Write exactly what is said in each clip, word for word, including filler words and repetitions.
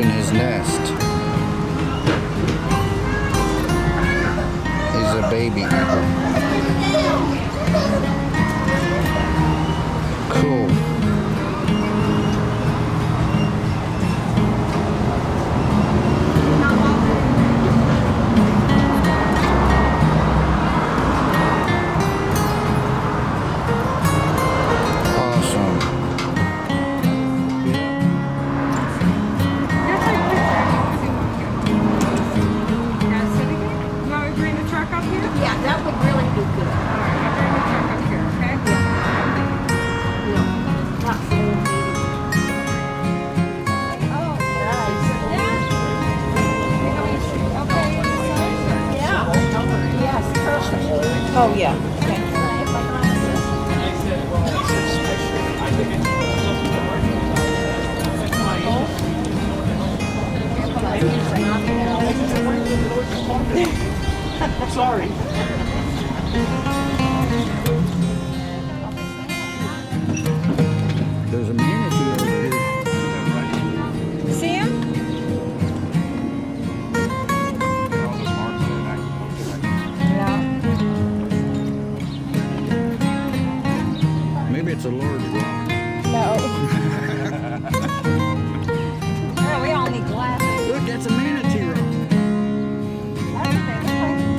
in his nest. He's a baby eagle. Cool. Oh, yeah. Sorry. There's a manatee over here. See him? Maybe it's a large rock. No. Yeah, we all need glasses. Look, that's a manatee rock. That's what they look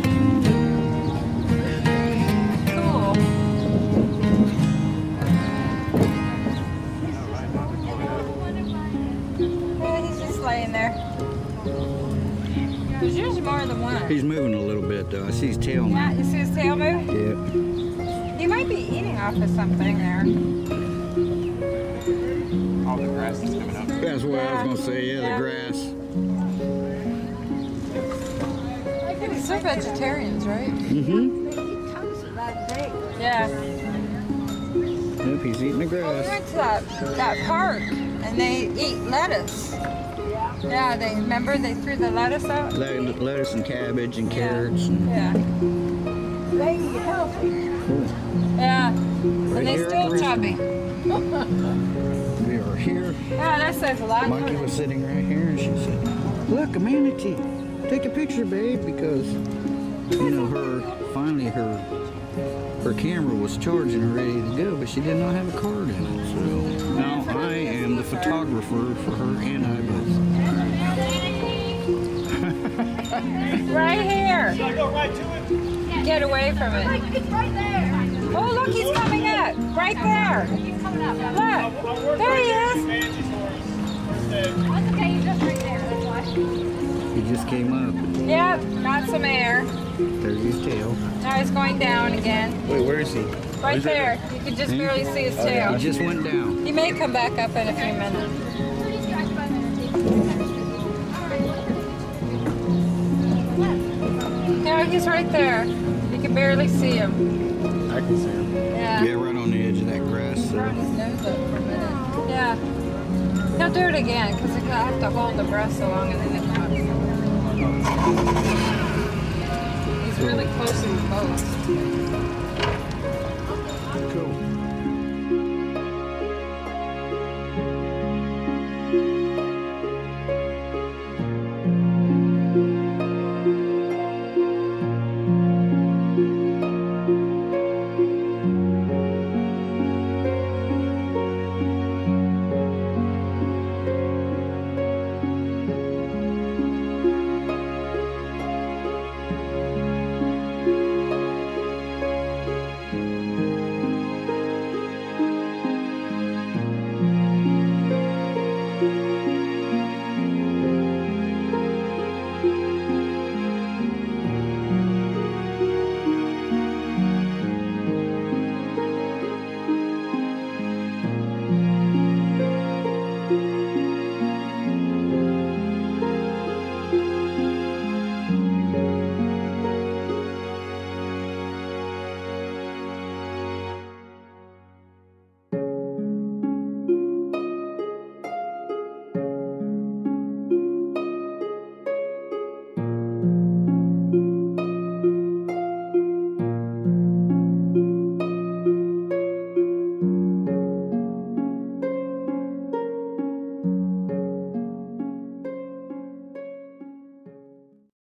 like. Cool. Yeah, he's just laying there. There's usually more than one. He's moving a little bit though. I see his tail now. Yeah, you see his tail move? Yeah. He might be eating off of something there. All the grass is coming up. That's what I was gonna say. Yeah, the grass. They're vegetarians, right? Mm-hmm. Yeah. Yep, he's eating the We grass. went to that, that park and they eat lettuce. Yeah, they remember they threw the lettuce out? Le- lettuce and cabbage and Yeah. carrots. And Yeah. They eat healthy. cool. Yeah. Right And they here at still the chubby. We are here. Yeah, that says a lot. Monkey was sitting right here and she said, look, a manatee. Take a picture, babe, because, you know, her, finally her, her camera was charging and ready to go, but she did not have a card in it. So now I am the photographer for her and I both. Right here. Should I go right to it? Get away from it. It's right there. Oh, look, he's coming up. Right there. He's coming up. Look. I'll work There right he there is. with Angie for us instead. That's okay. You're just right there. That's why. He just came up. Yep, got some air. There's his tail. Now he's going down again. Wait, where is he? Right there. You can just barely see his tail. He just went down. He may come back up in a few minutes. Yeah, he's right there. You can barely see him. I can see him. Yeah. Yeah, right on the edge of that grass. Throwing So. his nose up for a minute. Yeah. He'll do it again because he'll have to hold the breath so long and then it comes. He's really close to the boat.